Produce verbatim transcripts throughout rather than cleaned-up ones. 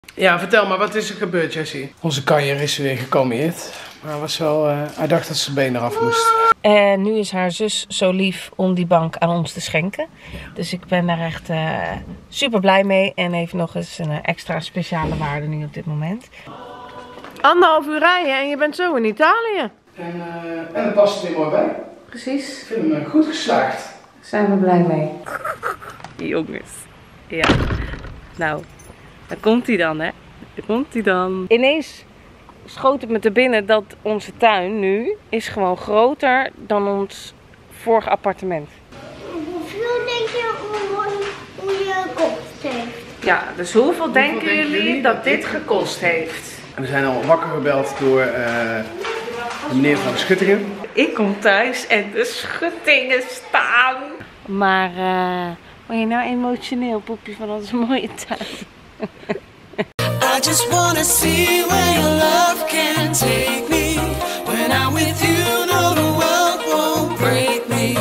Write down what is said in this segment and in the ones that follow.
Ja, vertel maar, wat is er gebeurd, Jessie? Onze kanjer is weer gekalmeerd. Maar was wel, uh, hij dacht dat zijn been eraf moest. En nu is haar zus zo lief om die bank aan ons te schenken. Dus ik ben daar echt uh, super blij mee. En heeft nog eens een uh, extra speciale waarde nu op dit moment. Anderhalf uur rijden en je bent zo in Italië. En, uh, en het past er weer mooi bij. Precies. Ik vind hem uh, goed geslaagd. Daar zijn we blij mee. Jongens. Ja. Nou, daar komt hij dan, hè. Daar komt hij dan. Ineens schoot het me te binnen dat onze tuin nu is gewoon groter dan ons vorige appartement. Hoeveel denk je hoe je gekost heeft? Ja, dus hoeveel, hoeveel denken, denken jullie, jullie dat dit gekost heeft? We zijn al wakker gebeld door uh, de meneer van de schuttingen. Ik kom thuis en de schuttingen staan. Maar uh, ben je nou emotioneel, poepje, van onze mooie tuin? I just wanna see where your love can take me. When I'm with you, no, the world won't break me.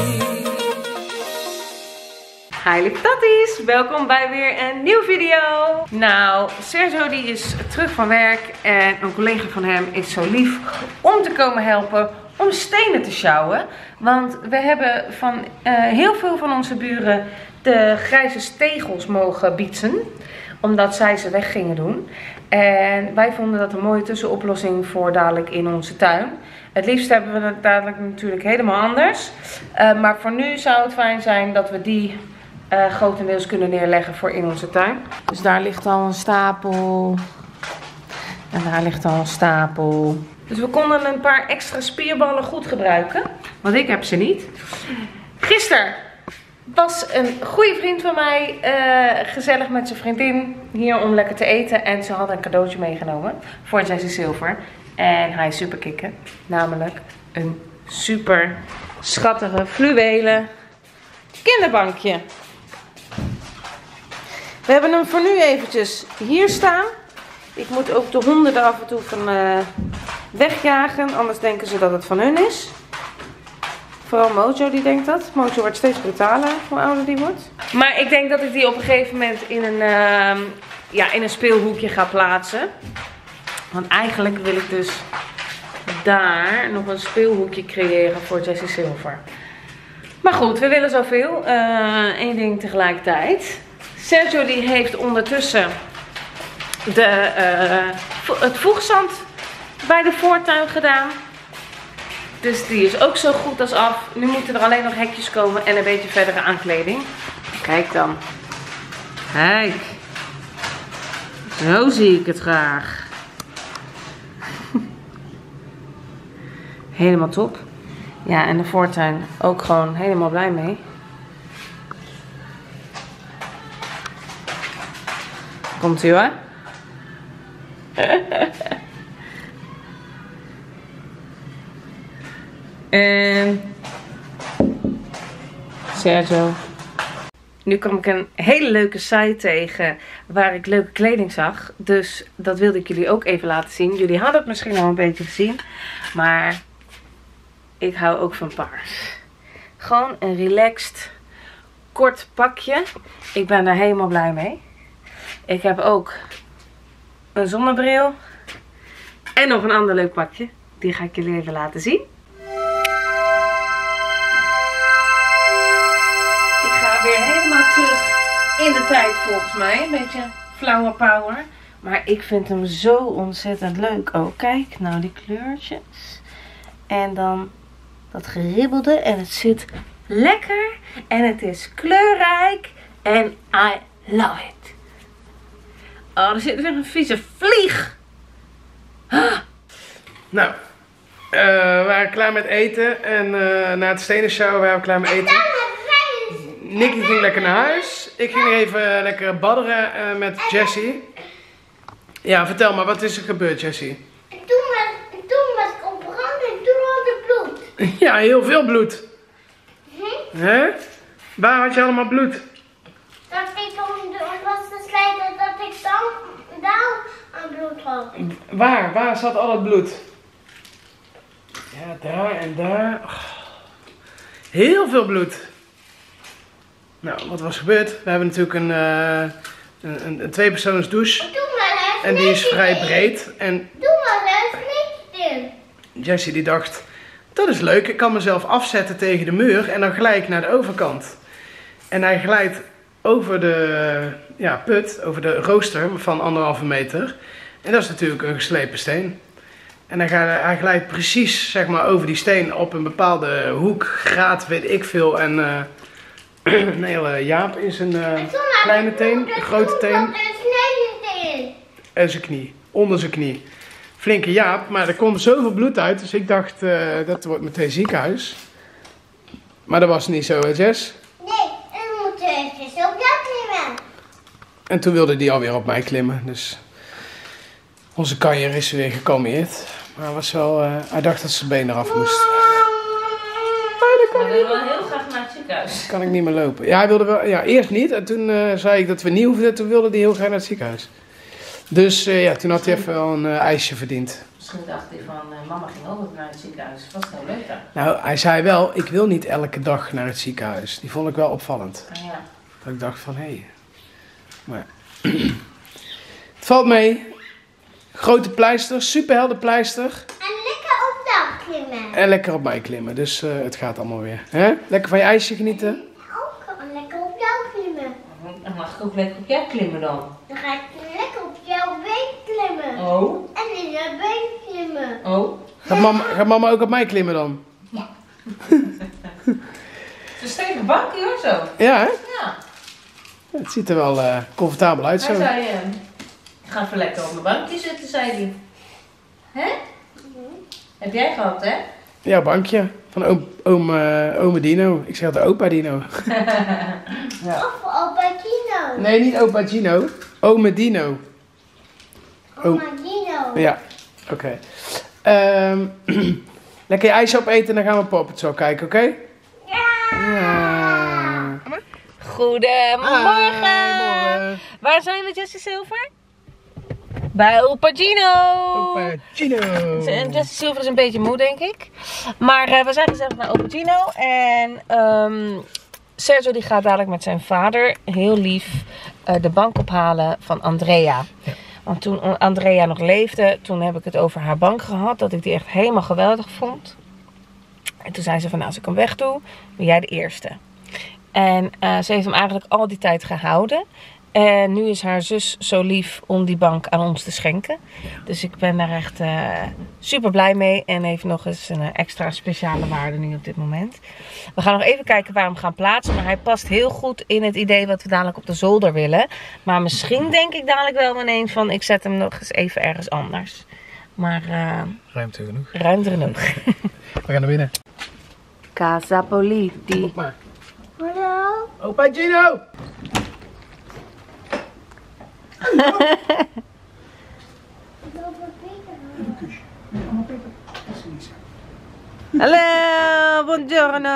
Hi lieve tatties, welkom bij weer een nieuwe video. Nou, Sergio die is terug van werk en een collega van hem is zo lief om te komen helpen om stenen te sjouwen. Want we hebben van uh, heel veel van onze buren de grijze stegels mogen bietsen, omdat zij ze weg gingen doen. En wij vonden dat een mooie tussenoplossing voor dadelijk in onze tuin. Het liefst hebben we het dadelijk natuurlijk helemaal anders. Uh, maar voor nu zou het fijn zijn dat we die uh, grotendeels kunnen neerleggen voor in onze tuin. Dus daar ligt al een stapel. En daar ligt al een stapel. Dus we konden een paar extra spierballen goed gebruiken. Want ik heb ze niet. Gisteren was een goede vriend van mij uh, gezellig met zijn vriendin hier om lekker te eten. En ze hadden een cadeautje meegenomen voor Jessie Silver. En hij is super kicken. Namelijk een super schattige fluwelen kinderbankje. We hebben hem voor nu eventjes hier staan. Ik moet ook de honden er af en toe van uh, wegjagen. Anders denken ze dat het van hun is. Vooral Mojo die denkt dat. Mojo wordt steeds brutaler hoe ouder die wordt. Maar ik denk dat ik die op een gegeven moment in een, uh, ja, in een speelhoekje ga plaatsen. Want eigenlijk wil ik dus daar nog een speelhoekje creëren voor Jessie Silver. Maar goed, we willen zoveel. Eén uh, ding tegelijkertijd. Sergio die heeft ondertussen de, uh, het voegzand bij de voortuin gedaan. Dus die is ook zo goed als af. Nu moeten er alleen nog hekjes komen en een beetje verdere aankleding. Kijk dan. Kijk. Zo zie ik het graag. Helemaal top. Ja, en de voortuin ook gewoon helemaal blij mee. Komt ie hoor. En Sergio. Nu kwam ik een hele leuke site tegen waar ik leuke kleding zag. Dus dat wilde ik jullie ook even laten zien. Jullie hadden het misschien al een beetje gezien. Maar ik hou ook van paars. Gewoon een relaxed, kort pakje. Ik ben daar helemaal blij mee. Ik heb ook een zonnebril. En nog een ander leuk pakje. Die ga ik jullie even laten zien. Ik ga weer helemaal terug in de tijd volgens mij. Een beetje flower power. Maar ik vind hem zo ontzettend leuk. Oh, kijk nou die kleurtjes. En dan dat geribbelde. En het zit lekker. En het is kleurrijk. En I love it. Oh, er zit weer een vieze vlieg. Ah. Nou, uh, we waren klaar met eten. En uh, na het stenen show waren we klaar met eten. Nicky ging lekker naar huis. Ik ging even lekker badderen uh, met Jessie. Ja, vertel maar, wat is er gebeurd, Jessie? Toen was, toen was ik opgegaan en toen had ik bloed. Ja, heel veel bloed. Hm? Hè? Waar had je allemaal bloed? Dat ik om de, was de slijter dat ik dan daar aan bloed had. Waar? Waar zat al het bloed? Ja, daar en daar. Oh. Heel veel bloed. Nou, wat was gebeurd? We hebben natuurlijk een, uh, een, een, een tweepersoons douche. Toen wel hè, En die is vrij breed. En Doe maar eens niks in. Jessie die dacht, dat is leuk, ik kan mezelf afzetten tegen de muur en dan gelijk naar de overkant. En hij glijdt over de ja, put, over de rooster van anderhalve meter. En dat is natuurlijk een geslepen steen. En hij, gaat, hij glijdt precies zeg maar, over die steen op een bepaalde hoek, graad, weet ik veel. En uh, nee, uh, Jaap is een uh, kleine teen, een grote teen. En zijn knie, onder zijn knie. Flinke Jaap, maar er komt zoveel bloed uit, dus ik dacht uh, dat wordt meteen ziekenhuis. Maar dat was niet zo, hè Jess? Nee, en moet eventjes op jou klimmen. En toen wilde die alweer op mij klimmen, dus onze kanjer is weer gekalmeerd. Maar hij was wel, uh, hij dacht dat zijn been eraf moest. Hij wil wel heel graag naar het ziekenhuis. Kan ik niet meer lopen. Ja, hij wilde wel, ja eerst niet en toen uh, zei ik dat we niet hoefden, toen wilde hij heel graag naar het ziekenhuis. Dus uh, ja, toen had hij even wel een uh, ijsje verdiend. Misschien dacht hij van, uh, mama ging ook naar het ziekenhuis. Was het heel leuk daar? Nou, hij zei wel, ik wil niet elke dag naar het ziekenhuis. Die vond ik wel opvallend. Ah, ja. Dat ik dacht van, hé. Hey. Maar het valt mee. Grote pleister, superhelder pleister. En lekker op jou klimmen. En lekker op mij klimmen, dus uh, het gaat allemaal weer. Hè? Lekker van je ijsje genieten. Ook lekker op jou klimmen. Dan mag ik ook lekker op jou klimmen dan. Dan ga ik lekker op jouw been klimmen. Oh. En in je been klimmen. Oh. Gaat mama, gaat mama ook op mij klimmen dan? Ja. Het is een stevig bankje hoor zo. Ja, hè? Ja. Het ziet er wel uh, comfortabel uit zo. Hij zei, uh, ik ga even lekker op mijn bankje zitten, zei hij. Hè? Mm-hmm. Heb jij gehad, hè? Ja, bankje. Van oom, oom, uh, ome Dino. Ik zeg altijd opa Dino. Ja. Of opa Dino. Nee, niet opa Gino. Ome Dino. Oma Dino. Ja, oké. Okay. Um, lekker je ijsje opeten en dan gaan we Paw Patrol kijken, oké? Okay? Ja. Ja. Goedemorgen. Hi, Waar zijn we, Jessie Silver? Bij opa Gino. Opa Gino. En Jessie Silver is een beetje moe, denk ik. Maar uh, we zijn gezellig naar opa Gino. En um, Sergio die gaat dadelijk met zijn vader, heel lief, uh, de bank ophalen van Andrea. Ja. Want toen Andrea nog leefde, toen heb ik het over haar bank gehad. Dat ik die echt helemaal geweldig vond. En toen zei ze van, nou, als ik hem wegdoe, ben jij de eerste. En uh, ze heeft hem eigenlijk al die tijd gehouden. En nu is haar zus zo lief om die bank aan ons te schenken. Dus ik ben daar echt uh, super blij mee. En heeft nog eens een uh, extra speciale waarde nu op dit moment. We gaan nog even kijken waar we hem gaan plaatsen. Maar hij past heel goed in het idee wat we dadelijk op de zolder willen. Maar misschien denk ik dadelijk wel ineens van, ik zet hem nog eens even ergens anders. Maar uh, ruimte genoeg. Ruimte genoeg. We gaan naar binnen. Casa Politi. Op maar. Hallo. Opa Gino. Hallo, buongiorno.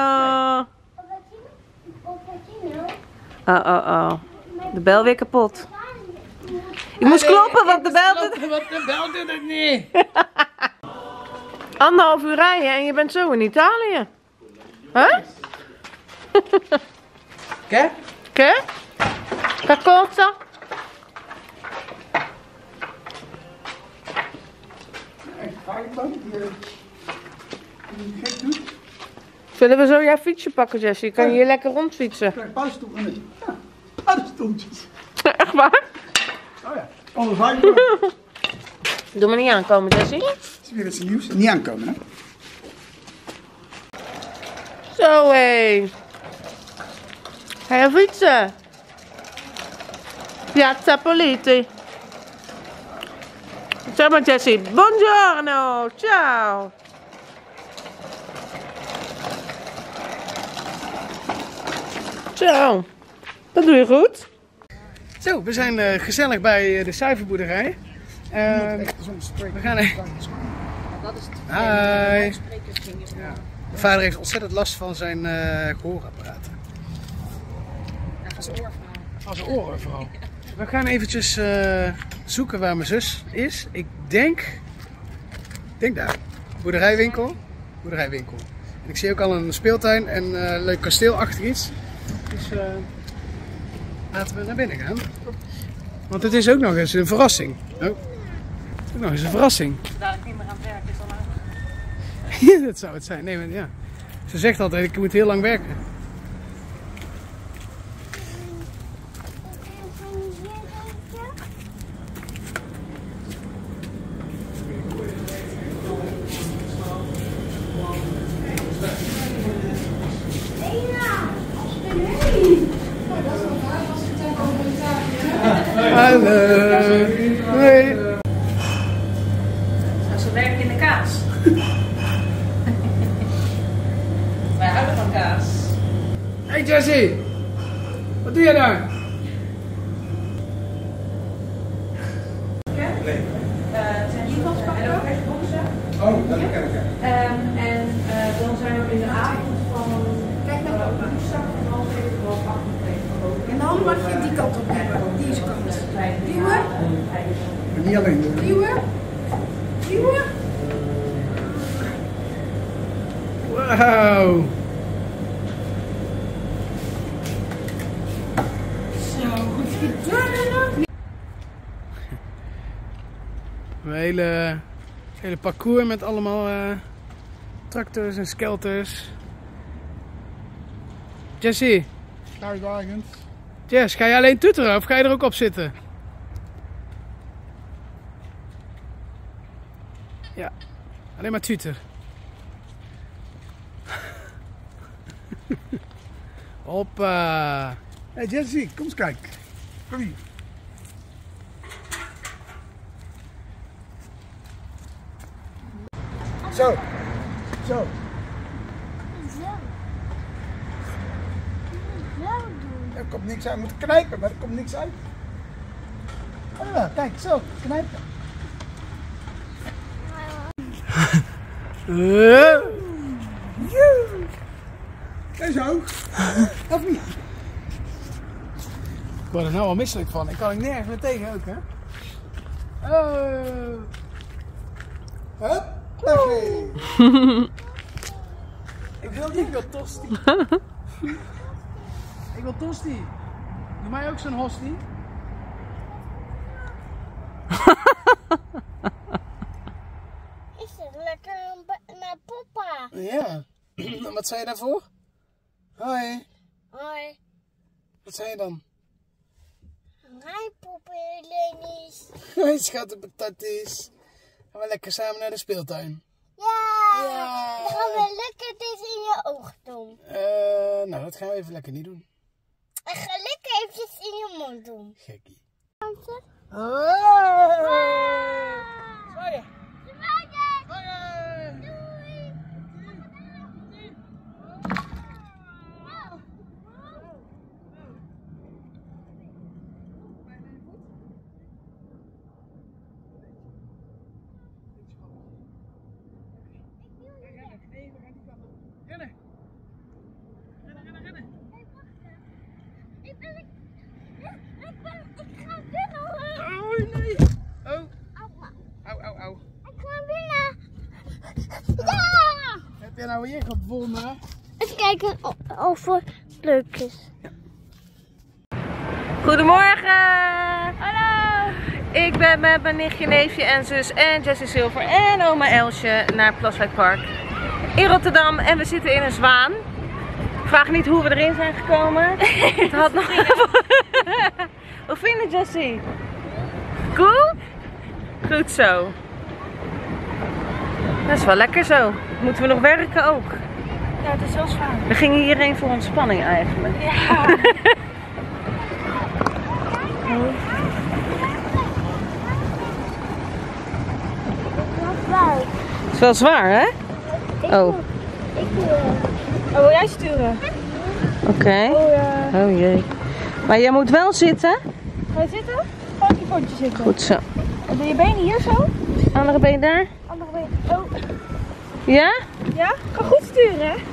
Oh, oh, oh. De bel weer kapot. Je moest kloppen, want de bel doet... Want de bel doet het niet. Anderhalf uur rijden en je bent zo in Italië. Huh? Che? Che? Che cosa? Zullen we zo jouw fietsje pakken, Jessie? Kan je hier lekker rondfietsen? Paddenstoeltjes. Ja, paddenstoeltjes. Echt waar? Oh ja, anders ga ik maar. Doe me niet aankomen, Jessie. Het is weer iets nieuws. Niet aankomen, hè? Zo, hé. Ga je fietsen? Piazza Politi. Zeg maar, Jessie. Buongiorno. Ciao. Zo. Dat doe je goed. Zo, we zijn uh, gezellig bij de zuivelboerderij. Uh, we gaan even. Hi. Ja. Mijn vader heeft ontzettend last van zijn uh, gehoorapparaten. Van zijn oren vooral. Van zijn oren vooral. We gaan eventjes uh, zoeken waar mijn zus is. Ik denk, ik denk daar. Boerderijwinkel. Boerderijwinkel. En ik zie ook al een speeltuin en uh, een leuk kasteel achter iets. Dus uh, laten we naar binnen gaan. Want het is ook nog eens een verrassing. Oh. Het is ook nog eens een verrassing. Dadelijk niet meer aan het werken is dan uit. Ja, dat zou het zijn. Nee, maar ja. Ze zegt altijd, ik moet heel lang werken. Hallo. Hoi. Ze werken in de kaas. Wij houden van kaas. Hey Jessie, wat doe jij daar? Ja? Nee. Uh, het zijn invalspakken, boxen. Oh, dat ken ik. Um, en uh, dan zijn we in de avond van, kijk naar de woensdag van half zeven tot half acht. En dan mag je die kant op hebben, deze kant. Duwen. Maar niet alleen doen. Duwen. Duwen. Wauw. Zo, goed gedaan. Een hele, hele parcours met allemaal uh, tractors en skelters. Jessie, Kruiswagens. Jess, ga je alleen toeteren of ga je er ook op zitten? Ja, alleen maar tuter. Hoppa. Hé hey Jessie, kom eens kijken. Kom hier. Zo. Zo. Zo. Zo doen. Er komt niks uit. Je moet knijpen, maar er komt niks uit. Oh, ja, kijk, zo. Knijpen. Uh. En zo. Of niet? Ik word er nou al misselijk van. Ik kan er nergens meer tegen ook, hè? Oh. Hup. Oké. Ik wil niet, ik wil tosti. Ik wil tosti. Doe mij ook zo'n hostie. Is het lekker naar papa? Ja. Wat zei je daarvoor? Hoi. Hoi. Wat zei je dan? Hi, papa Lenies. Hoi, schat, patatis. Gaan we lekker samen naar de speeltuin? Ja. Ja. Dan gaan we lekker dit in je oog doen. Uh, nou, dat gaan we even lekker niet doen. En ga lekker eventjes in je mond doen. Gekkie. Tante. Oh. Zwaaien. Zwaaien. Zwaaien. Doei. Rennen. Rennen, rennen, rennen. Ik ben... Ik ben... Ik ga binnen. Oh, nee. Oh. Au, au, au. Ik ga binnen. Ja! Heb jij nou weer gevonden? Even kijken of, of het leuk is. Goedemorgen! Hallo! Ik ben met mijn nichtje, neefje en zus en Jessie Silver en oma Elsje naar Plaswijkpark in Rotterdam. En we zitten in een zwaan. Ik vraag niet hoe we erin zijn gekomen. Het had nog... Hoe vind je het, Jessie? Cool? Goed zo. Dat is wel lekker zo. Moeten we nog werken ook? Ja, het is wel zwaar. We gingen hierheen voor ontspanning eigenlijk. Ja. Het is wel zwaar, hè? Oh. Ik wil. Oh, wil jij sturen? Oké. Okay. Oh, ja. Oh jee. Maar jij moet wel zitten. Ga je zitten? Ga op je pootje zitten. Goed zo. En doe je benen hier zo? Andere been daar. Andere been. Oh. Ja? Ja? Ga goed sturen, hè?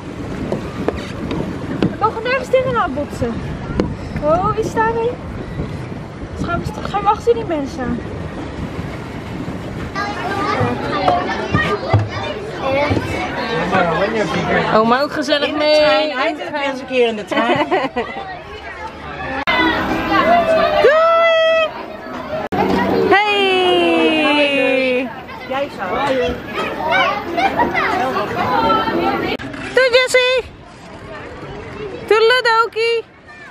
We mogen nergens tegenaan botsen. Oh, wie staat er? Dus gaan we, gaan we achter die mensen aan. Oma ook gezellig mee. Hij zit weer eens een keer in de trein. Doei! zo. Doei Jessie! Toedeledokie!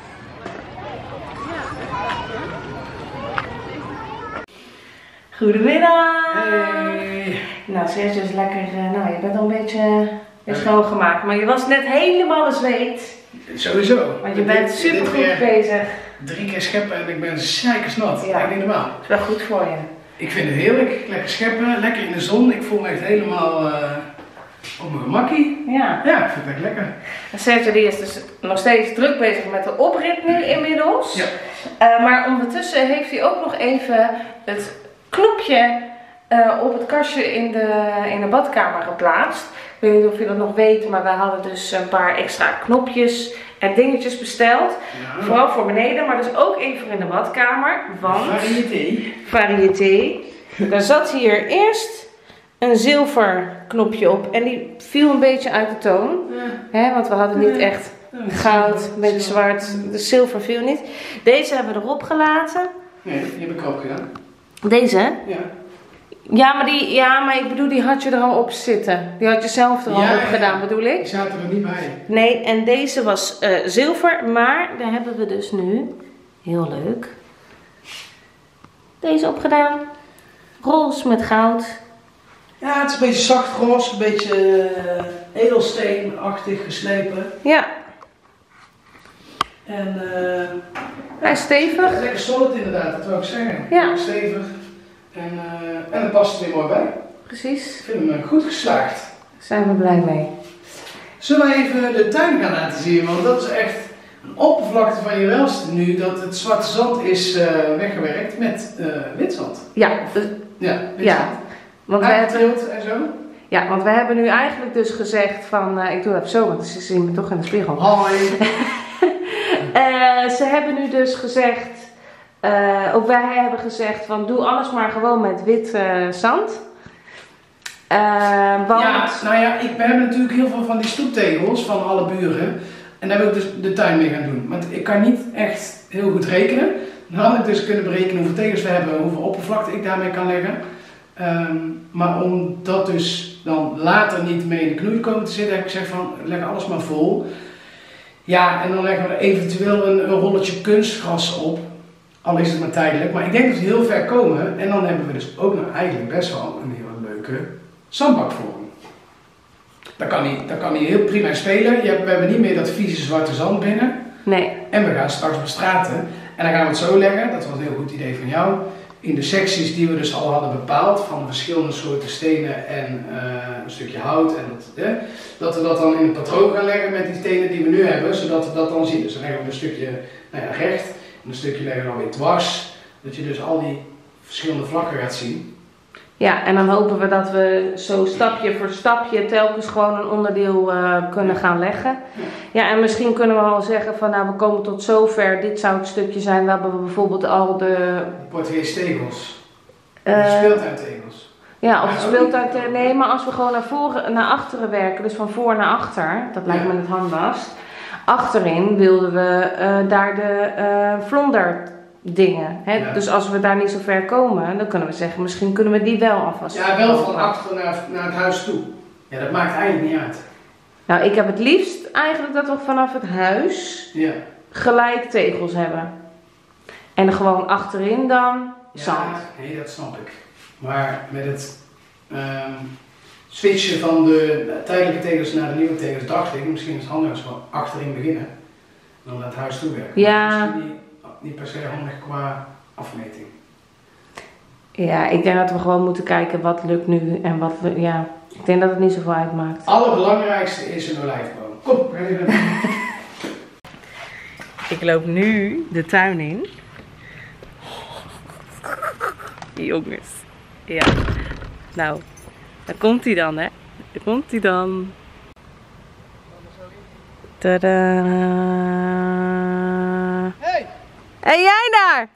Goedemiddag! Hey. Nou, Sergio is lekker, uh, nou je bent al een beetje weer schoongemaakt, maar je was net helemaal de zweet. Sowieso. Want je bent super goed bezig. Drie keer scheppen en ik ben zeikersnat. Ja. Echt niet normaal. Dat is wel goed voor je. Ik vind het heerlijk. Lekker scheppen, lekker in de zon. Ik voel me echt helemaal uh, op mijn gemakkie. Ja. Ja, ik vind het echt lekker. En Sergio die is dus nog steeds druk bezig met de oprit nu inmiddels. Ja. Uh, maar ondertussen heeft hij ook nog even het knopje uh, op het kastje in de, in de badkamer geplaatst. Ik weet niet of je dat nog weet, maar we hadden dus een paar extra knopjes en dingetjes besteld. Ja. Vooral voor beneden, maar dus ook even in de badkamer. Want Variété. Variété. Daar zat hier eerst een zilver knopje op en die viel een beetje uit de toon. Ja. Hè, want we hadden niet echt goud, een beetje zwart. De zilver viel niet. Deze hebben we erop gelaten. Nee, die heb ik ook gedaan. Deze? Ja. Ja, maar die, ja, maar ik bedoel, die had je er al op zitten. Die had je zelf er al Ja, op ja, gedaan, ja. bedoel Die ik? zaten er niet bij. Nee, en deze was uh, zilver, maar daar hebben we dus nu, heel leuk, deze opgedaan. Roze met goud. Ja, het is een beetje zacht roze, een beetje uh, edelsteenachtig geslepen. Ja, En uh, hij is stevig. lekker solid inderdaad, dat wil ik zeggen. Ja. Stevig. En, uh, en het past er weer mooi bij. Precies, Ik vind hem uh, goed geslaagd. daar zijn we blij mee. Zullen we even de tuin gaan laten zien? Want dat is echt een oppervlakte van je welste nu dat het zwarte zand is uh, weggewerkt met uh, wit zand. Ja, uh, Ja, wit ja. zand. Want wij hebben, Uitgeteeld en zo. ja, want wij hebben nu eigenlijk dus gezegd van, uh, ik doe het even zo, want ze zien me toch in de spiegel. Hoi. Uh, ze hebben nu dus gezegd, uh, ook wij hebben gezegd van doe alles maar gewoon met wit uh, zand. Uh, want... Ja, nou ja, ik, we hebben natuurlijk heel veel van die stoeptegels van alle buren. En daar wil ik dus de tuin mee gaan doen. Want ik kan niet echt heel goed rekenen. Dan had ik dus kunnen berekenen hoeveel tegels we hebben, hoeveel oppervlakte ik daarmee kan leggen. Um, maar om dat dus dan later niet mee in de knoei komen te zitten, heb ik gezegd van leg alles maar vol. Ja, en dan leggen we er eventueel een, een rolletje kunstgras op. Al is het maar tijdelijk. Maar ik denk dat we heel ver komen. En dan hebben we dus ook nog eigenlijk best wel een hele leuke zandbakvorm. Dat kan niet, dat kan niet heel prima spelen. Je hebt, we hebben niet meer dat vieze zwarte zand binnen. Nee. En we gaan straks bestraten. En dan gaan we het zo leggen, dat was een heel goed idee van jou. In de secties die we dus al hadden bepaald, van verschillende soorten stenen en uh, een stukje hout. En dat, eh, dat we dat dan in een patroon gaan leggen met die stenen die we nu hebben, zodat we dat dan zien. Dus dan leggen we een stukje nou ja, recht en een stukje leggen we dan weer dwars. Dat je dus al die verschillende vlakken gaat zien. Ja, en dan hopen we dat we zo stapje voor stapje telkens gewoon een onderdeel uh, kunnen gaan leggen. Ja, en misschien kunnen we al zeggen van nou we komen tot zover, dit zou het stukje zijn. We hebben bijvoorbeeld al de... Portugese-tegels. Uh, de speeltuintegels. Ja, of de speeltuin. Nee, maar als we gewoon naar voren, naar achteren werken, dus van voor naar achter, dat lijkt Ja. me het handbast. Achterin wilden we uh, daar de uh, vlonder dingen. Hè? Ja. Dus als we daar niet zo ver komen, dan kunnen we zeggen, misschien kunnen we die wel alvast. Ja, wel van kopen. achter naar, naar het huis toe. Ja, dat maakt eigenlijk niet uit. Nou, ik heb het liefst eigenlijk dat we vanaf het huis Ja. gelijk tegels hebben. En gewoon achterin dan zand. Ja, nee, dat snap ik. Maar met het um, switchen van de tijdelijke tegels naar de nieuwe tegels dacht ik, misschien is het handig als we achterin beginnen. En dan naar het huis toe werken. Ja. Dat is misschien niet, niet per se handig qua afmeting. Ja, ik denk dat we gewoon moeten kijken wat lukt nu en wat we, ja, ik denk dat het niet zoveel uitmaakt. Het allerbelangrijkste is een olijfboom. Kom, we gaan even. Ik loop nu de tuin in. Jongens. Ja. Nou, daar komt hij dan, hè. Daar komt hij dan. Tadaa. Hey! En jij daar?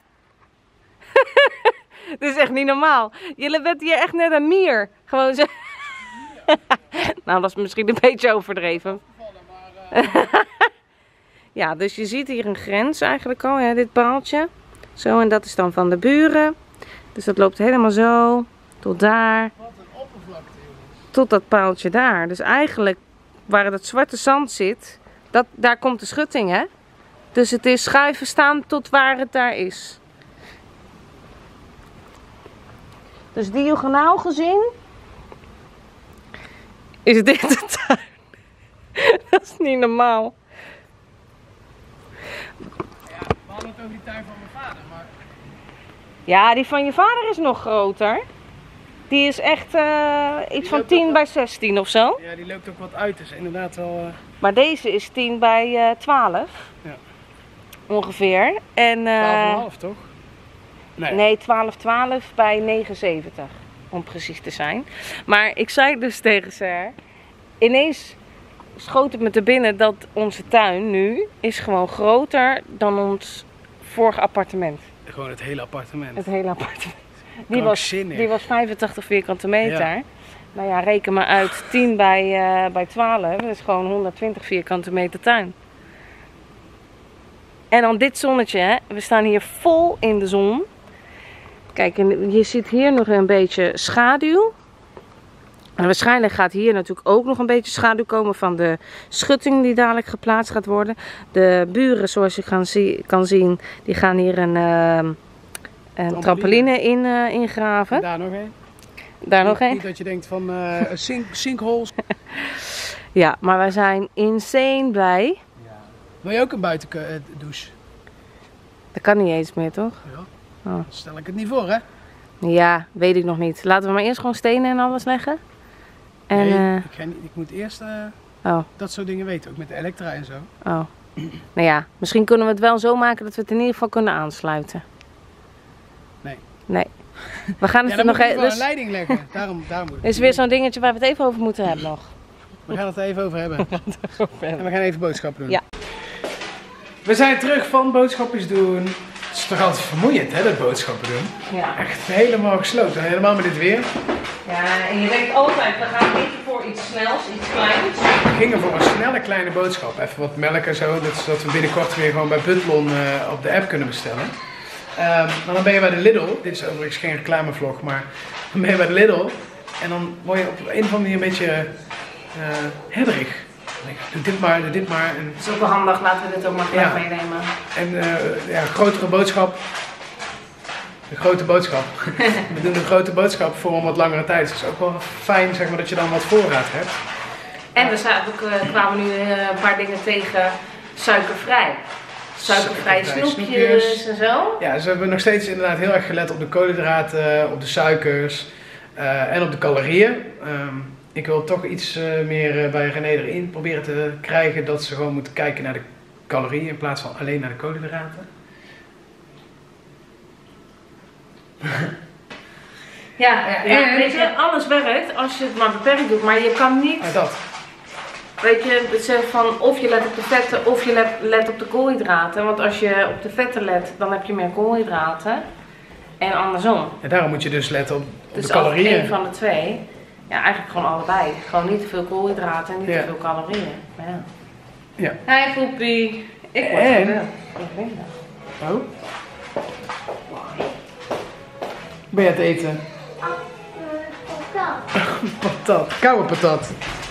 Dit is echt niet normaal. Jullie bent hier echt net een mier. Gewoon zo. Nou, dat is misschien een beetje overdreven. Ja, dus je ziet hier een grens eigenlijk al, hè, dit paaltje. Zo, en dat is dan van de buren. Dus dat loopt helemaal zo tot daar. Wat een oppervlakte, jongens. Tot dat paaltje daar. Dus eigenlijk waar het zwarte zand zit, dat, daar komt de schutting, hè? Dus het is schuiven staan tot waar het daar is. Dus diagonaal gezien is dit de tuin. Dat is niet normaal. Ja, we hadden het over die tuin van mijn vader, maar... Ja, die van je vader is nog groter. Die is echt uh, iets van tien bij zestien of zo. Ja, die loopt ook wat uit, dus inderdaad wel... Uh... Maar deze is tien bij twaalf. Ja. Ongeveer. En, uh, twaalf komma vijf toch? Nee, nee twaalf twaalf bij negenenzeventig. Om precies te zijn. Maar ik zei dus tegen Ser, ineens schoot het me te binnen dat onze tuin nu is gewoon groter dan ons vorige appartement. gewoon het hele appartement. Het hele appartement. Die was, Krankzinnig. die was vijfentachtig vierkante meter. Ja. Nou ja, reken maar uit tien bij, uh, bij twaalf. Dat is gewoon honderdtwintig vierkante meter tuin. En dan dit zonnetje, hè. We staan hier vol in de zon. Kijk, en je ziet hier nog een beetje schaduw. En waarschijnlijk gaat hier natuurlijk ook nog een beetje schaduw komen van de schutting die dadelijk geplaatst gaat worden. De buren, zoals je kan, zie, kan zien, die gaan hier een, uh, een trampoline, trampoline in, uh, ingraven. Daar nog één. Daar nog Niet, één. niet dat je denkt van uh, sink, sinkholes. Ja, maar wij zijn insane blij. Wil je ook een buitendouche? Dat kan niet eens meer, toch? Ja. Oh. Stel ik het niet voor, hè? Ja, weet ik nog niet. Laten we maar eerst gewoon stenen en alles leggen. En, nee, uh, ik, ga niet, ik moet eerst uh, oh, dat soort dingen weten, ook met de elektra en zo. oh. Nou ja, misschien kunnen we het wel zo maken dat we het in ieder geval kunnen aansluiten. Nee. Nee. We gaan het Ja, er dan nog moet ik even. wel Dus een leiding leggen. Daarom, daarom moet ik. er is weer zo'n dingetje waar we het even over moeten hebben nog. We gaan het er even over hebben. En we gaan even boodschappen doen. Ja. We zijn terug van boodschapjes doen. Het is toch altijd vermoeiend, hè, dat boodschappen doen. Ja. Echt helemaal gesloten. Helemaal met dit weer. Ja, en je denkt altijd, we gaan niet voor iets snels, iets kleins. We gingen voor een snelle kleine boodschap. Even wat melk en zo. Zodat we binnenkort weer gewoon bij Buntlon uh, op de app kunnen bestellen. Um, maar dan ben je bij de Lidl. Dit is overigens geen reclamevlog, maar dan ben je bij de Lidl. En dan word je op een of andere manier een beetje uh, hebberig. Dan denk ik, doe dit maar, doe dit maar. En, Dat is ook wel handig, laten we dit ook maar gelijk Ja. meenemen. en uh, ja, grotere boodschap. Een grote boodschap. We doen een grote boodschap voor een wat langere tijd. Dus het is ook wel fijn, zeg maar, dat je dan wat voorraad hebt. En we zaten ook, uh, kwamen nu uh, een paar dingen tegen suikervrij. Suikervrije Suikervrije snoepjes, snoepjes. en zo. Ja, dus we hebben nog steeds inderdaad heel erg gelet op de koolhydraten, op de suikers uh, en op de calorieën. Um, ik wil toch iets uh, meer uh, bij René erin proberen te krijgen dat ze gewoon moeten kijken naar de calorieën in plaats van alleen naar de koolhydraten. Ja, Ja, ja, en- weet je, alles werkt als je het maar beperkt doet, maar je kan niet, Ja, dat. weet je, het zeggen van of je let op de vetten of je let, let op de koolhydraten. Want als je op de vetten let, dan heb je meer koolhydraten. En andersom. En daarom moet je dus letten op, op Dus de calorieën. een van de twee. Ja, eigenlijk gewoon allebei. Gewoon niet te veel koolhydraten en niet Ja. te veel calorieën. Maar ja. Ja. Hi poepie. Ik word En? geweld. Ik weet dat. Oh. Ben je aan het eten? Patat. Koude patat.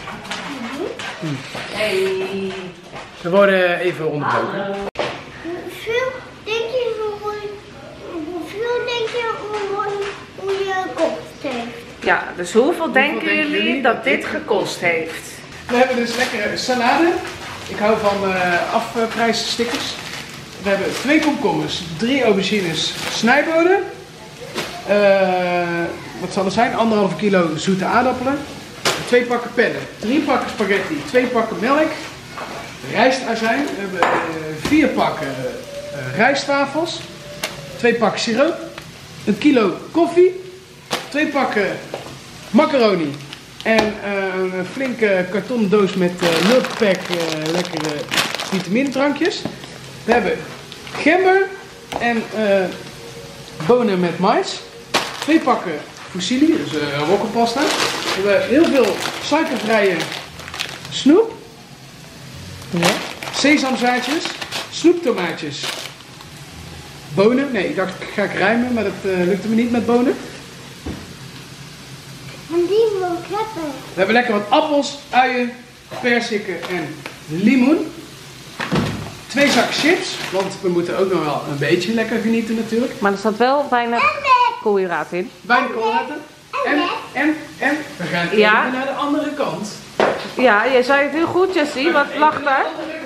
Hey. We worden even onderbroken. Hoeveel denk je hoe, hoeveel denk je hoe, hoe je kost heeft? Ja, dus hoeveel denken denken jullie jullie dat dat dit dit gekost heeft? We hebben dus lekkere salade. Ik hou van uh, afprijsstickers. We hebben twee komkommers, drie aubergines snijbonen. Uh, wat zal het zijn? Anderhalve kilo zoete aardappelen. Twee pakken pennen, drie pakken spaghetti, twee pakken melk. Rijstazijn. We hebben uh, vier pakken uh, rijstwafels. Twee pakken siroop. Een kilo koffie. Twee pakken macaroni. En uh, een flinke kartonnen doos met uh, Milkpack uh, lekkere vitaminedrankjes. We hebben gember en uh, bonen met mais. Twee pakken fusilli, dus uh, rokkenpasta. We hebben heel veel suikervrije snoep. Ja. Sesamzaadjes, snoeptomaatjes. Bonen, nee ik dacht ga ik rijmen, maar dat uh, lukte me niet met bonen. En die Lekker. We hebben lekker wat appels, uien, perziken en limoen. Twee zakken chips, want we moeten ook nog wel een beetje lekker genieten natuurlijk. Maar er staat wel bijna koolhydraten in. Bijna koolhydraten. En, en, en, we gaan even Ja. naar de andere kant. Ja, jij zei het heel goed, Jessie. Wat lag daar?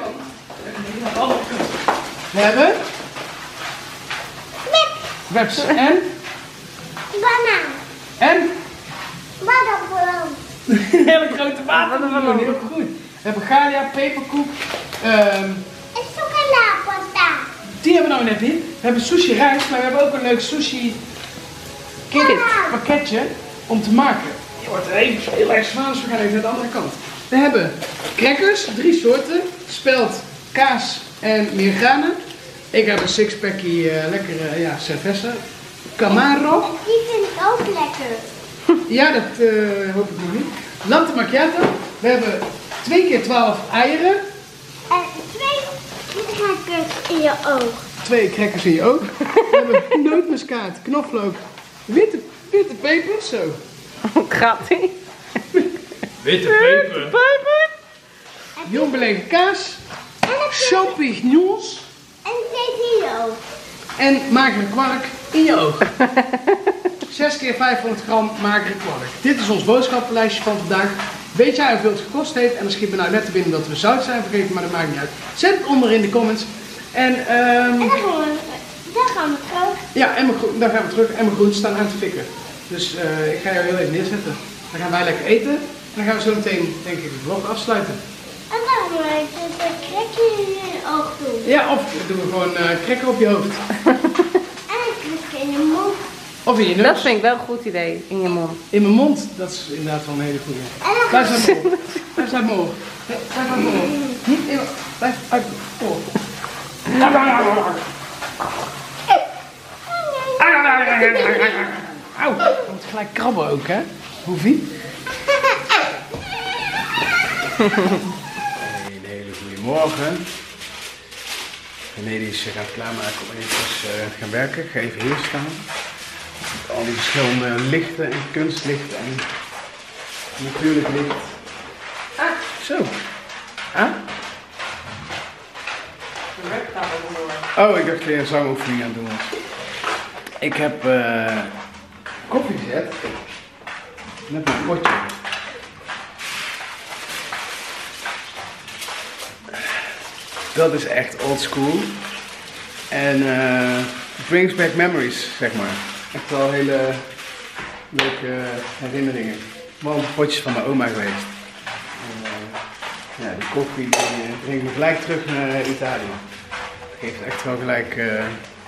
We hebben webs en, Banaan. en Watermelon. een hele grote watermeloen, heel goed. We hebben galia, peperkoek, ehm, En chocoladepasta. die hebben we nou net niet. We hebben sushi rijst, maar we hebben ook een leuk sushi kit pakketje om te maken. Je wordt even heel erg zwaar, dus we gaan even naar de andere kant. We hebben crackers, drie soorten, spelt, kaas en meer granen. Ik heb een sixpackie uh, lekkere ja, cerveza. Camaro. Die vind ik ook lekker. Ja, dat uh, hoop ik nog niet. Latte macchiato. We hebben twee keer twaalf eieren. En twee crackers in je oog. Twee crackers in je oog. We hebben nootmuskaat, knoflook, witte, witte peper. Zo. Gaat ie? Witte peper. Jong belegen kaas. En een Champignons. En dit in je oog. En magere kwark in je oog. zes keer vijfhonderd gram magere kwark. Dit is ons boodschappenlijstje van vandaag. Weet jij hoeveel het gekost heeft? En dan schiet me nou net te binnen dat we zout zijn vergeten, maar dat maakt niet uit. Zet het onder in de comments. En, um, En dan gaan we, dan gaan we terug. ja, en mijn groen, dan gaan we terug. En mijn groenten staan aan te fikken. Dus uh, ik ga jou heel even neerzetten. Dan gaan wij lekker eten. En dan gaan we zo meteen, denk ik, de vlog afsluiten. En dan gaan we even een crackje in je oog doen. Ja, of doen we gewoon uh, cracker op je hoofd. En een crackje in je mond. Of in je neus. Dat vind ik wel een goed idee, in je mond. In mijn mond, dat is inderdaad wel een hele goede. En dan Blijf uit mijn oor. Blijf uit mijn oor. Blijf uit mijn oor. Niet in mijn... Blijf uit mijn oor. Auw, je moet gelijk krabben ook, hè? Hoefie. Een hele goede morgen. René die is zich aan het klaarmaken om even uh, te gaan werken. Ik ga even hier staan. Al die verschillende lichten en kunstlichten en natuurlijk licht. Ah, zo. Ah? Oh, ik dacht dat je een zangoefening aan het doen was. Ik heb uh, koffie gezet met een potje. Dat is echt old school. En uh, brings back memories, zeg maar. Echt wel hele leuke herinneringen. Want potjes van mijn oma geweest. En, uh, ja, die koffie die uh, brengt me gelijk terug naar uh, Italië. Dat geeft echt wel gelijk... Uh...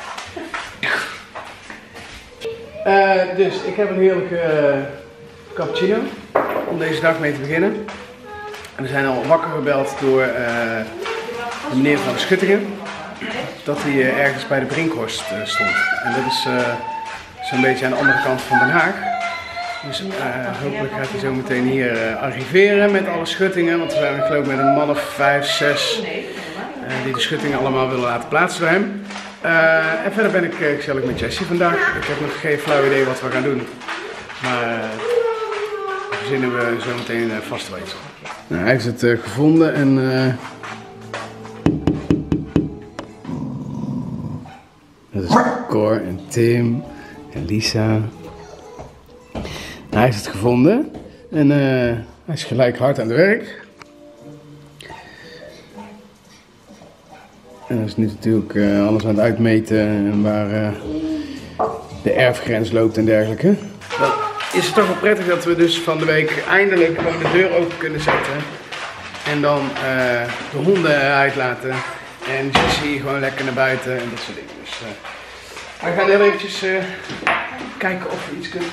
Uh, dus ik heb een heerlijke uh, cappuccino om deze dag mee te beginnen. En we zijn al wakker gebeld door uh, de meneer van de Schuttingen. Dat hij uh, ergens bij de Brinkhorst uh, stond. En dat is uh, zo'n beetje aan de andere kant van Den Haag. Dus uh, hopelijk gaat hij zo meteen hier uh, arriveren met alle schuttingen. Want we zijn geloof ik met een man of vijf, zes uh, die de schuttingen allemaal willen laten plaatsen door hem. Uh, en verder ben ik uh, gezellig met Jessie vandaag. Ik heb nog geen flauw idee wat we gaan doen. Maar uh, daar verzinnen we zo meteen uh, vast wel iets op. Nou, hij heeft het uh, gevonden en... Uh, dat is Cor en Tim en Lisa. Nou, hij heeft het gevonden en uh, hij is gelijk hard aan het werk. En hij is nu natuurlijk uh, alles aan het uitmeten en waar uh, de erfgrens loopt en dergelijke. Dan is het toch wel prettig dat we dus van de week eindelijk gewoon de deur open kunnen zetten. En dan uh, de honden uitlaten. En Jessie gewoon lekker naar buiten en dat soort dingen. Dus, uh, we gaan heel eventjes uh, kijken of we iets kunnen...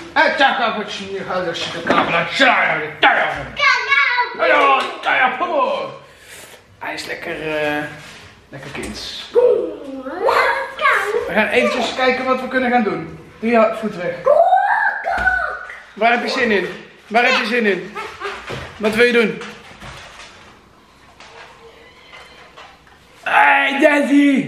Hij is lekker, uh, lekker kinds. We gaan eventjes kijken wat we kunnen gaan doen. Doe je voet weg. Waar heb je zin in? Waar heb je zin in? Wat wil je doen? Hey Daddy!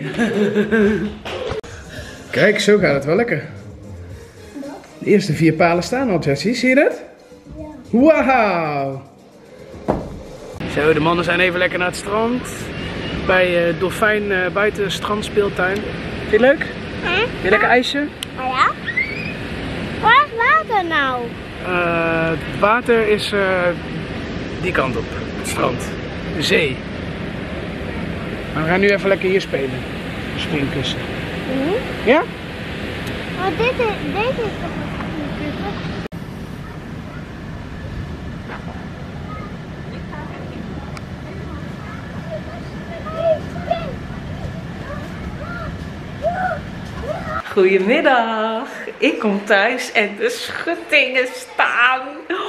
Kijk, zo gaat het wel lekker. De eerste vier palen staan al, Jessie. Zie je dat? Ja. Wauw! Zo, de mannen zijn even lekker naar het strand. Bij uh, Dolfijn uh, buiten strandspeeltuin. Vind je het leuk? Huh? Wil je lekker ijsje? Oh ja? Waar is water nou? Uh, het water is uh, die kant op. Het strand. De zee. Maar we gaan nu even lekker hier spelen. Springkussen. Mm-hmm. Ja? Maar dit is, deze is toch een springkussen? Goedemiddag. Ik kom thuis en de schuttingen staan.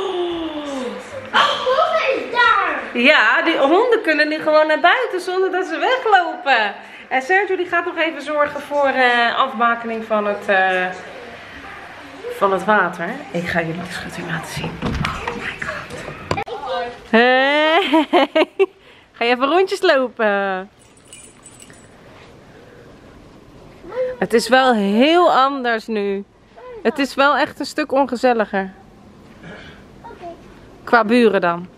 Wat is daar? Ja, die honden kunnen nu gewoon naar buiten zonder dat ze weglopen. En Sergio die gaat nog even zorgen voor uh, afbakening van het, uh, van het water. Ik ga jullie de schutting laten zien. Oh my god. Hey. Ga je even rondjes lopen? Het is wel heel anders nu. Het is wel echt een stuk ongezelliger. Qua buren dan.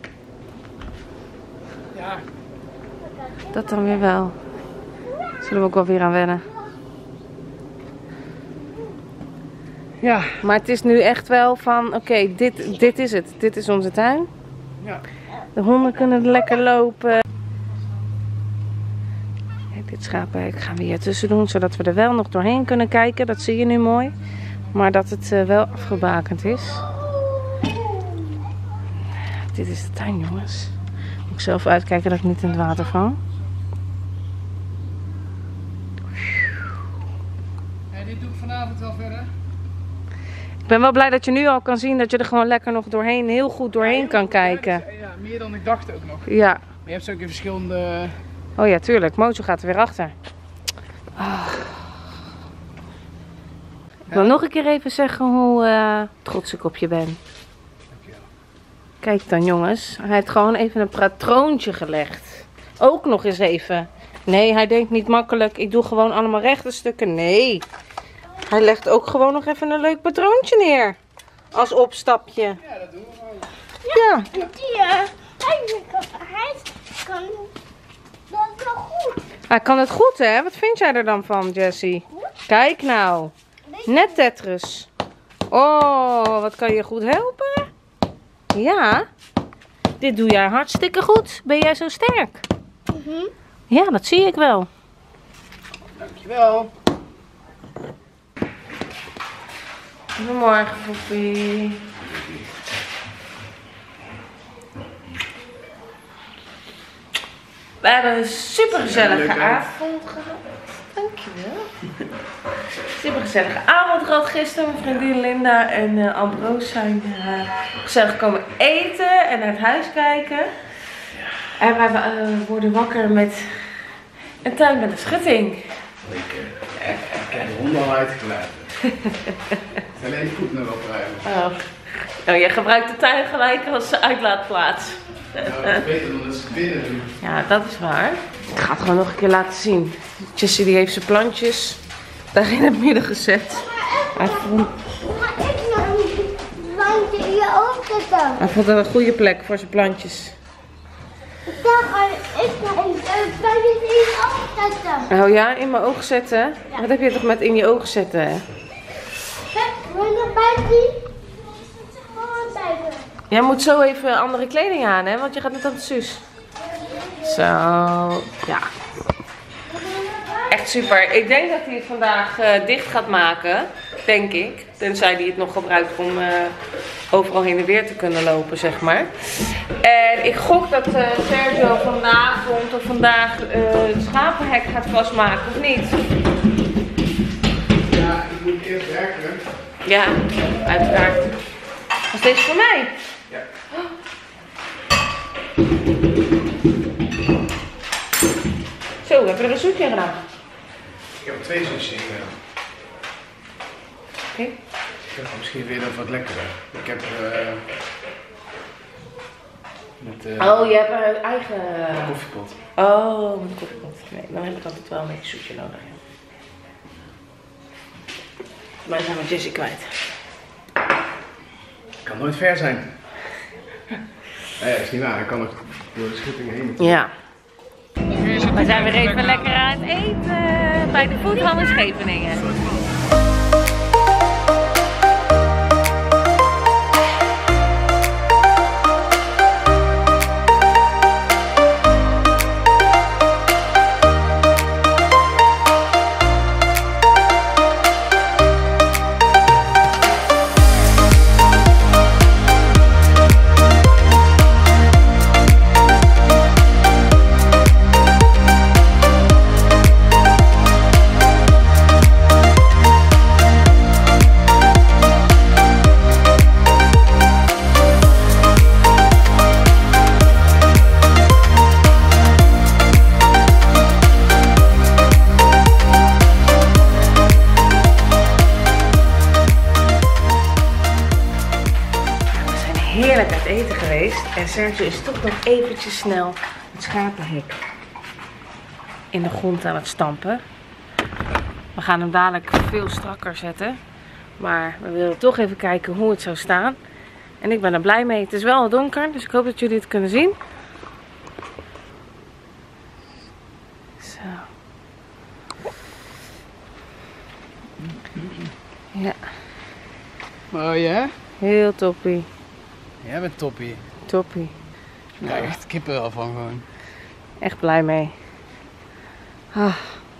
Ja. Dat dan weer wel. Zullen we ook wel weer aan wennen. Ja. Maar het is nu echt wel van, oké, okay, dit, dit is het. Dit is onze tuin. Ja. De honden kunnen er lekker lopen. Dit schapenhek gaan we hier tussen doen, zodat we er wel nog doorheen kunnen kijken. Dat zie je nu mooi. Maar dat het uh, wel afgebakend is. Dit is de tuin, jongens. Moet ik zelf uitkijken dat ik niet in het water val. Ja, dit doe ik vanavond wel verder. Ik ben wel blij dat je nu al kan zien dat je er gewoon lekker nog doorheen, heel goed doorheen kan kijken. Ja, meer dan ik dacht ook nog. Ja. Maar je hebt ze ook in verschillende... Oh ja, tuurlijk. Mojo gaat er weer achter. Oh. Ik wil nog een keer even zeggen hoe uh, trots ik op je ben. Kijk dan, jongens. Hij heeft gewoon even een patroontje gelegd. Ook nog eens even. Nee, hij denkt niet makkelijk. Ik doe gewoon allemaal rechte stukken. Nee. Hij legt ook gewoon nog even een leuk patroontje neer. Als opstapje. Ja, dat doen we gewoon. Ja. Die, uh, hij, hij kan... Dat is wel goed. Hij kan het goed, hè? Wat vind jij er dan van, Jessie? Kijk nou. Net Tetris. Oh, wat kan je goed helpen? Ja. Dit doe jij hartstikke goed. Ben jij zo sterk? Mm-hmm. Ja, dat zie ik wel. Dankjewel. Goedemorgen, Poepie. We hebben een super gezellige avond gehad. Dankjewel. Super gezellige avond gehad gisteren. Mijn vriendin Linda en uh, Ambroos zijn uh, gezellig komen eten en naar het huis kijken. En wij uh, worden wakker met een tuin met een schutting. Lekker. Ik heb de honden al uitgelaten. Het is alleen de voet nog wel ruimen. Oh. Nou, jij gebruikt de tuin gelijk als uitlaatplaats. Nou, dat is beter dan dat ze binnen doen. Ja, dat is waar. Ik ga het gewoon nog een keer laten zien. Jessie die heeft zijn plantjes daar in het midden gezet. Hij vond, Maar ik nog een plantje in je oog zetten. hij vond het een goede plek voor zijn plantjes. Ik dacht al, ik nog een plantje in je oog zetten. Oh ja, in mijn ogen zetten? Ja. Wat heb je toch met in je ogen zetten? Hè? Kijk, wil je nog buiten? Gewoon buiten. Jij moet zo even andere kleding aan, hè? Want je gaat net aan de zus. Zo, ja. Echt super. Ik denk dat hij het vandaag uh, dicht gaat maken. Denk ik. Tenzij hij het nog gebruikt om uh, overal heen en weer te kunnen lopen, zeg maar. En ik gok dat uh, Sergio vanavond of vandaag uh, het schapenhek gaat vastmaken, of niet? Ja, ik moet eerst werken. Ja, uiteraard. Was deze voor mij? Ja. Zo, heb je er een zoetje in gedaan? Ik heb er twee zoetjes in gedaan. Oké. Ik heb misschien weer nog wat lekkerder. Ik heb er... Uh, met, uh, Oh, je hebt een eigen... een koffiepot. Oh, met een koffiepot. Nee, dan heb ik altijd wel een beetje zoetje nodig. Ja. Maar zijn we Jessie kwijt. Kan nooit ver zijn. Nee, dat is niet waar. Hij kan nog door de schutting heen. Ja. We zijn weer even lekker aan het eten bij de Foodhall in Scheveningen. Heerlijk uit eten geweest en Sergio is toch nog eventjes snel het schapenhek in de grond aan het stampen. We gaan hem dadelijk veel strakker zetten, maar we willen toch even kijken hoe het zou staan. En ik ben er blij mee. Het is wel al donker, dus ik hoop dat jullie het kunnen zien. Zo. Ja. Mooi hè? Heel toppie. Jij bent toppie. Toppie. Ik krijg echt kippenvel van gewoon. Echt blij mee. Ah.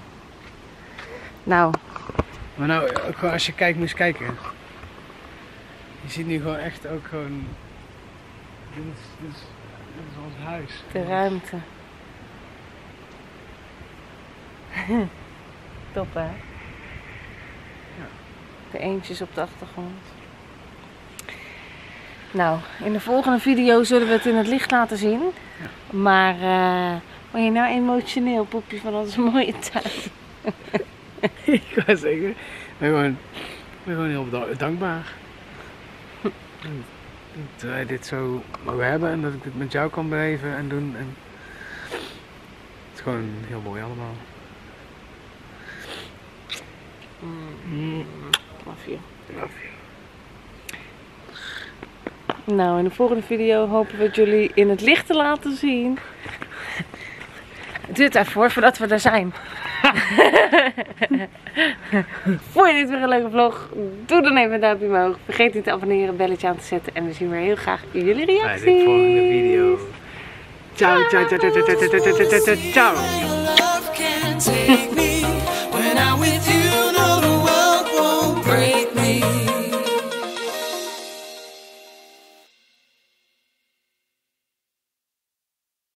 Nou. Maar nou, ook gewoon als je kijkt, moet je eens kijken. Je ziet nu gewoon echt ook gewoon... Dit is, dit is, dit is ons huis. De ruimte. Top hè? Ja. De eendjes op de achtergrond. Nou, in de volgende video zullen we het in het licht laten zien. Ja. Maar uh, ben je nou emotioneel, popje van onze mooie tuin? Ik ga zeggen, ik ben gewoon, ik ben gewoon heel dankbaar. Dat wij dit zo mogen hebben en dat ik dit met jou kan beleven en doen. En het is gewoon heel mooi allemaal. Mm. Love you. Love you. Nou, in de volgende video hopen we het jullie in het licht te laten zien. Het duurt ervoor voordat we er zijn. Vond je dit weer een leuke vlog? Doe dan even een duimpje omhoog. Vergeet niet te abonneren, belletje aan te zetten. En we zien weer heel graag jullie reacties. Bij de volgende video. Ciao, ciao, ciao, ciao, ciao, ciao, ciao, ciao, ciao.